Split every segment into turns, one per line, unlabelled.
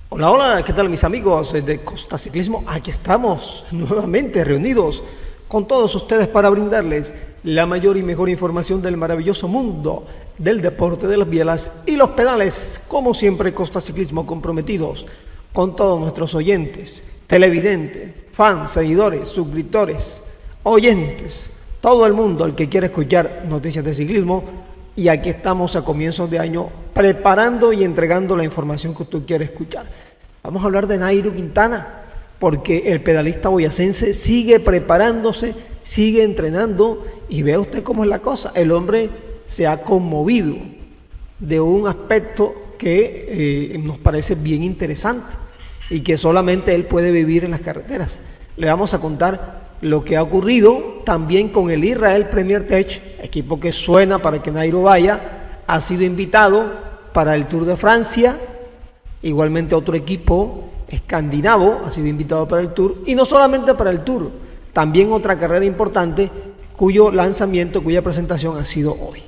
Hola, hola, ¿qué tal mis amigos de Costa Ciclismo? Aquí estamos nuevamente reunidos con todos ustedes para brindarles la mayor y mejor información del maravilloso mundo del deporte de las bielas y los pedales. Como siempre, Costa Ciclismo comprometidos con todos nuestros oyentes, televidentes, fans, seguidores, suscriptores, oyentes, todo el mundo el que quiere escuchar noticias de ciclismo. Y aquí estamos a comienzos de año preparando y entregando la información que usted quiere escuchar. Vamos a hablar de Nairo Quintana, porque el pedalista boyacense sigue preparándose, sigue entrenando y vea usted cómo es la cosa. El hombre se ha conmovido de un aspecto que nos parece bien interesante y que solamente él puede vivir en las carreteras. Le vamos a contar lo que ha ocurrido también con el Israel Premier Tech, equipo que suena para que Nairo vaya. Ha sido invitado para el Tour de Francia, igualmente otro equipo escandinavo ha sido invitado para el Tour, y no solamente para el Tour, también otra carrera importante cuyo lanzamiento, cuya presentación ha sido hoy.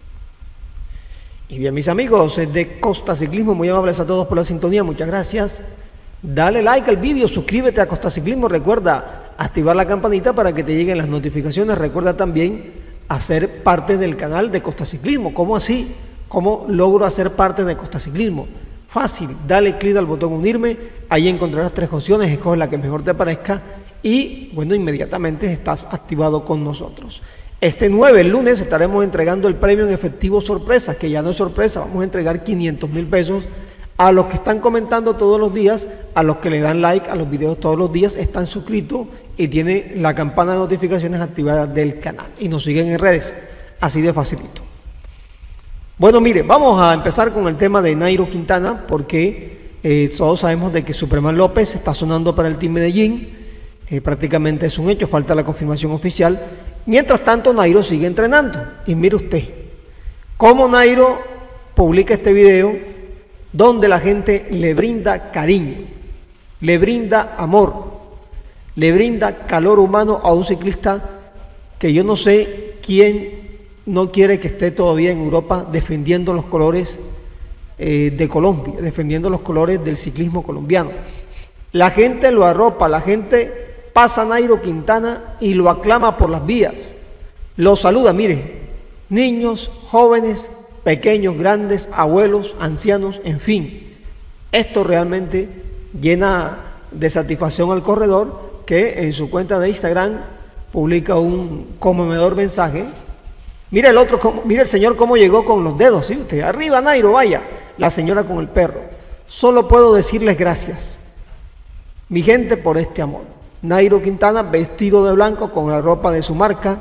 Y bien, mis amigos de Costa Ciclismo, muy amables a todos por la sintonía, muchas gracias. Dale like al vídeo, suscríbete a Costa Ciclismo, recuerda activar la campanita para que te lleguen las notificaciones. Recuerda también hacer parte del canal de Costa Ciclismo. ¿Cómo así? ¿Cómo logro hacer parte de Costa Ciclismo? Fácil, dale clic al botón unirme, ahí encontrarás 3 opciones, escoge la que mejor te parezca y bueno, inmediatamente estás activado con nosotros. Este 9, el lunes, estaremos entregando el premio en efectivo sorpresa, que ya no es sorpresa, vamos a entregar 500,000 pesos a los que están comentando todos los días, a los que le dan like a los videos todos los días, están suscritos y tienen la campana de notificaciones activada del canal y nos siguen en redes, así de facilito. Bueno, mire, vamos a empezar con el tema de Nairo Quintana, porque todos sabemos de que Superman López está sonando para el Team Medellín, prácticamente es un hecho, falta la confirmación oficial. Mientras tanto, Nairo sigue entrenando, y mire usted, cómo Nairo publica este video, donde la gente le brinda cariño, le brinda amor, le brinda calor humano a un ciclista que yo no sé quién no quiere que esté todavía en Europa defendiendo los colores de Colombia, defendiendo los colores del ciclismo colombiano. La gente lo arropa, la gente pasa a Nairo Quintana y lo aclama por las vías, lo saluda, mire, niños, jóvenes, pequeños, grandes, abuelos, ancianos, en fin. Esto realmente llena de satisfacción al corredor, que en su cuenta de Instagram publica un conmovedor mensaje. Mira el otro, mira el señor cómo llegó con los dedos, ¿sí? Usted, arriba Nairo, vaya. La señora con el perro. Solo puedo decirles gracias, mi gente, por este amor. Nairo Quintana vestido de blanco con la ropa de su marca,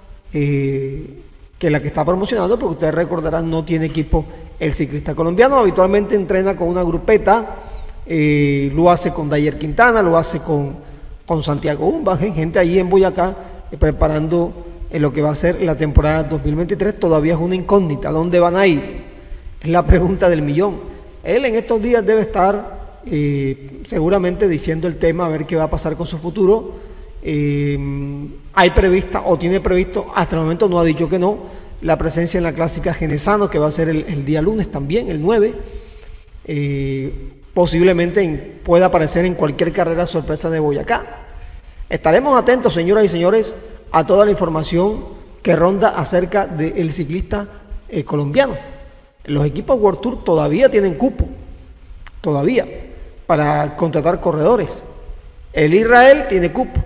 que es la que está promocionando, porque ustedes recordarán, no tiene equipo el ciclista colombiano. Habitualmente entrena con una grupeta, lo hace con Dayer Quintana, lo hace con Santiago Umba, gente allí en Boyacá, preparando lo que va a ser la temporada 2023. Todavía es una incógnita, ¿dónde van a ir? Es la pregunta del millón. Él en estos días debe estar seguramente diciendo el tema, a ver qué va a pasar con su futuro. Hay prevista o tiene previsto, hasta el momento no ha dicho que no, la presencia en la clásica Genesano, que va a ser el día lunes también, el 9. Posiblemente pueda aparecer en cualquier carrera sorpresa de Boyacá. Estaremos atentos, señoras y señores, a toda la información que ronda acerca del ciclista colombiano. Los equipos World Tour todavía tienen cupo, todavía, para contratar corredores. El Israel tiene cupo.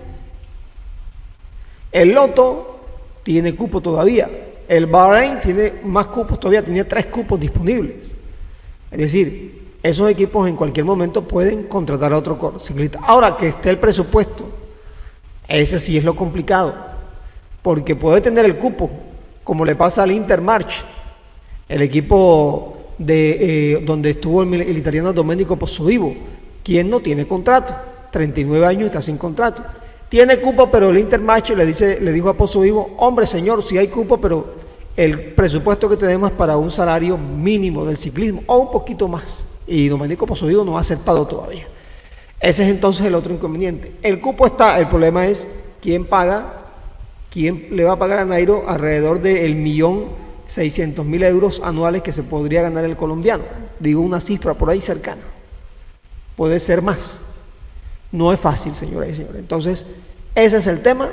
El Lotto tiene cupo todavía. El Bahrein tiene más cupos todavía, tiene 3 cupos disponibles. Es decir, esos equipos en cualquier momento pueden contratar a otro ciclista. Ahora, que esté el presupuesto, ese sí es lo complicado, porque puede tener el cupo, como le pasa al Intermarch, el equipo donde estuvo el italiano Domenico Pozzovivo, quien no tiene contrato, 39 años y está sin contrato. Tiene cupo, pero el Intermarch le dijo a Pozzovivo, hombre señor, sí hay cupo, pero el presupuesto que tenemos es para un salario mínimo del ciclismo, o un poquito más. Y Domenico Pozzovivo no ha aceptado todavía. Ese es entonces el otro inconveniente. El cupo está, el problema es quién paga, quién le va a pagar a Nairo alrededor del 1.600.000 euros anuales que se podría ganar el colombiano. Digo una cifra por ahí cercana. puede ser más. No es fácil, señoras y señores. Entonces, ese es el tema.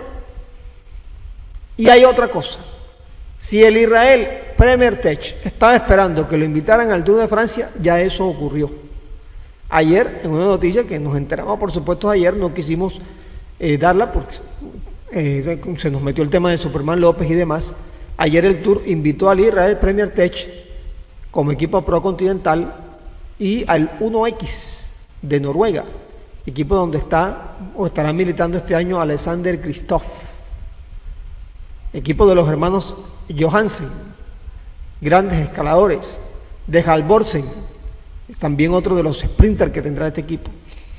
Y hay otra cosa. Si el Israel Premier Tech estaba esperando que lo invitaran al Tour de Francia, ya eso ocurrió. Ayer, en una noticia que nos enteramos, por supuesto, ayer no quisimos darla porque se nos metió el tema de Superman López y demás. Ayer el Tour invitó al Israel Premier Tech como equipo procontinental y al 1X de Noruega, equipo donde está o estará militando este año Alexander Kristoff, equipo de los hermanos Johansen, grandes escaladores, de Halvorsen, también otro de los sprinters que tendrá este equipo,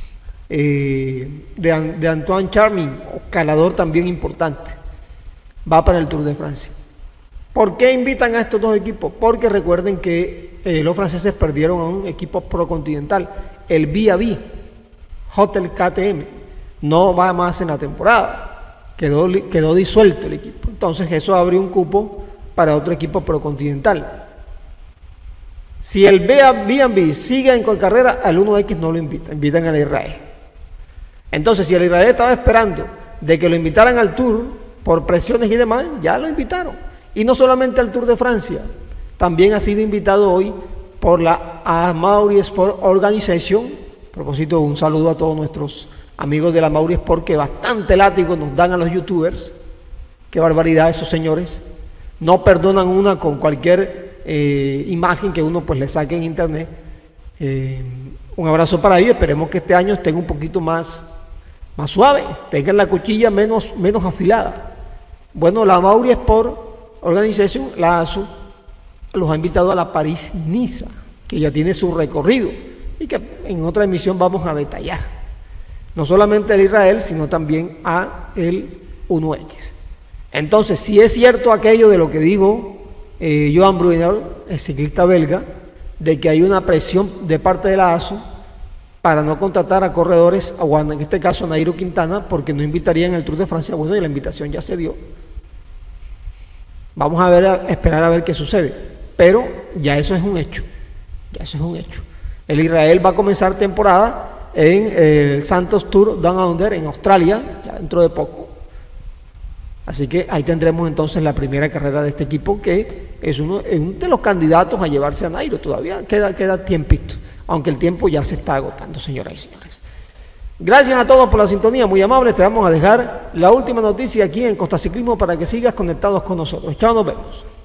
de Antoine Charmin, escalador también importante, va para el Tour de Francia. ¿Por qué invitan a estos dos equipos? Porque recuerden que los franceses perdieron a un equipo procontinental, el VAB, Hotel KTM, no va más en la temporada, quedó disuelto el equipo. Entonces eso abrió un cupo para otro equipo procontinental. Si el B&B sigue en carrera, al 1X no lo invitan al Israel. Entonces, si el Israel estaba esperando de que lo invitaran al Tour por presiones y demás, ya lo invitaron. Y no solamente al Tour de Francia, también ha sido invitado hoy por la Amauri Sport Organization. A propósito, un saludo a todos nuestros amigos de la Amauri Sport, que bastante látigo nos dan a los youtubers. Qué barbaridad esos señores. No perdonan una con cualquier imagen que uno pues le saque en internet. Un abrazo para ellos. Esperemos que este año estén un poquito más suave, tengan la cuchilla menos afilada. Bueno, la Amauri Sport Organization, la ASO, los ha invitado a la París-Niza, que ya tiene su recorrido y que en otra emisión vamos a detallar. No solamente el Israel, sino también a el 1X. Entonces, si es cierto aquello de lo que dijo Johan Brunel, el ciclista belga, de que hay una presión de parte de la ASO para no contratar a corredores, o en este caso a Nairo Quintana, porque no invitarían al Tour de Francia. Bueno, y la invitación ya se dio. Vamos a esperar a ver qué sucede. Pero ya eso es un hecho. Ya eso es un hecho. El Israel va a comenzar temporada en el Santos Tour Down Under en Australia, ya dentro de poco. Así que ahí tendremos entonces la primera carrera de este equipo, que es uno de los candidatos a llevarse a Nairo. Todavía queda tiempito, aunque el tiempo ya se está agotando, señoras y señores. Gracias a todos por la sintonía, muy amables. Te vamos a dejar la última noticia aquí en Costa Ciclismo para que sigas conectados con nosotros. Chao, nos vemos.